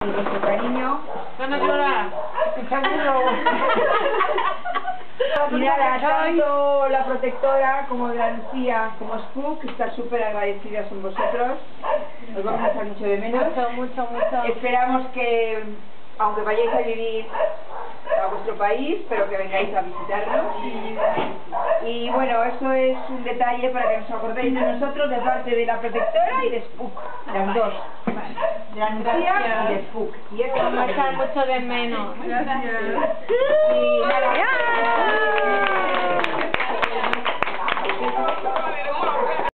Nuestro cariño. Van a llorar. Y nada, tanto la protectora como la Lucía como Spook están súper agradecidas con vosotros. Os vamos a echar mucho de menos. Mucho. Esperamos que, aunque vayáis a vivir a vuestro país, pero que vengáis a visitarnos. Y bueno, eso es un detalle para que nos acordéis de nosotros de parte de la protectora y de Spook, las dos. De la Lucía y de Spook. Y eso Vamos a echar mucho de menos. Y nada,